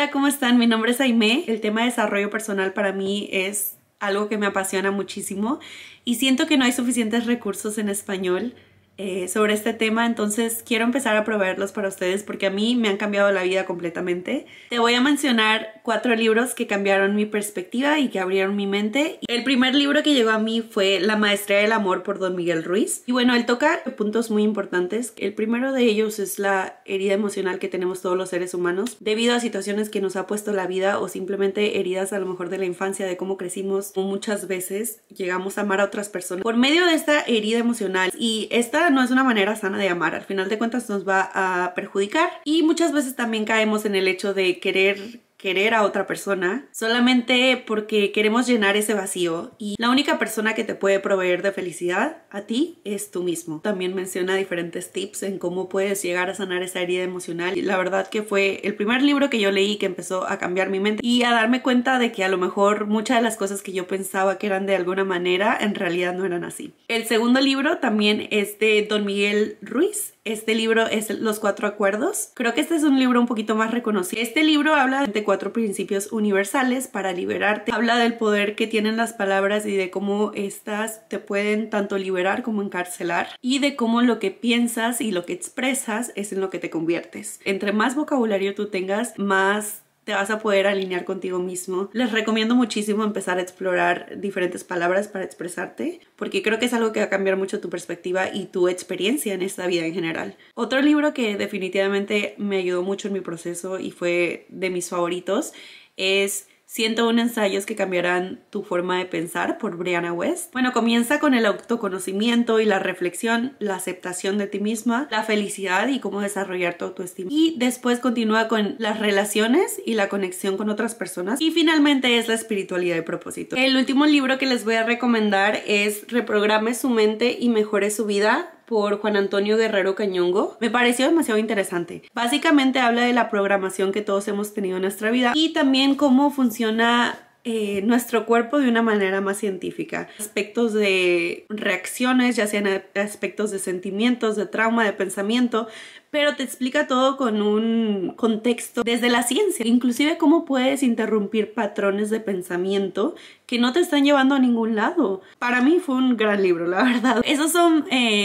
Hola, ¿cómo están? Mi nombre es Aimee. El tema de desarrollo personal para mí es algo que me apasiona muchísimo y siento que no hay suficientes recursos en español sobre este tema, entonces quiero empezar a proveerlos para ustedes porque a mí me han cambiado la vida completamente. Te voy a mencionar 4 libros que cambiaron mi perspectiva y que abrieron mi mente. El primer libro que llegó a mí fue La Maestría del Amor por Don Miguel Ruiz. Y bueno, él toca puntos muy importantes. El primero de ellos es la herida emocional que tenemos todos los seres humanos debido a situaciones que nos ha puesto la vida o simplemente heridas a lo mejor de la infancia, de cómo crecimos. Muchas veces llegamos a amar a otras personas por medio de esta herida emocional, y esta no es una manera sana de amar. Al final de cuentas nos va a perjudicar y muchas veces también caemos en el hecho de querer a otra persona solamente porque queremos llenar ese vacío, y la única persona que te puede proveer de felicidad a ti es tú mismo. También menciona diferentes tips en cómo puedes llegar a sanar esa herida emocional, y la verdad que fue el primer libro que yo leí que empezó a cambiar mi mente y a darme cuenta de que a lo mejor muchas de las cosas que yo pensaba que eran de alguna manera en realidad no eran así. El segundo libro también es de Don Miguel Ruiz. Este libro es Los 4 Acuerdos. Creo que este es un libro un poquito más reconocido. Este libro habla de 4 principios universales para liberarte. Habla del poder que tienen las palabras y de cómo estas te pueden tanto liberar como encarcelar, y de cómo lo que piensas y lo que expresas es en lo que te conviertes. Entre más vocabulario tú tengas, más te vas a poder alinear contigo mismo. Les recomiendo muchísimo empezar a explorar diferentes palabras para expresarte, porque creo que es algo que va a cambiar mucho tu perspectiva y tu experiencia en esta vida en general. Otro libro que definitivamente me ayudó mucho en mi proceso y fue de mis favoritos es 101 ensayos que cambiarán tu forma de pensar, por Brianna Wiest. Bueno, comienza con el autoconocimiento y la reflexión, la aceptación de ti misma, la felicidad y cómo desarrollar tu autoestima. Y después continúa con las relaciones y la conexión con otras personas. Y finalmente es la espiritualidad y propósito. El último libro que les voy a recomendar es Reprograme su mente y mejore su vida, por Juan Antonio Guerrero Cañongo. Me pareció demasiado interesante. Básicamente habla de la programación que todos hemos tenido en nuestra vida y también cómo funciona nuestro cuerpo de una manera más científica. Aspectos de reacciones, ya sean aspectos de sentimientos, de trauma, de pensamiento, pero te explica todo con un contexto desde la ciencia. Inclusive cómo puedes interrumpir patrones de pensamiento que no te están llevando a ningún lado. Para mí fue un gran libro, la verdad. Esos son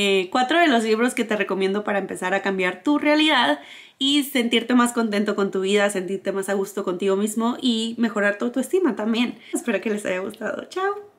4 de los libros que te recomiendo para empezar a cambiar tu realidad y sentirte más contento con tu vida, sentirte más a gusto contigo mismo y mejorar tu autoestima también. Espero que les haya gustado. ¡Chao!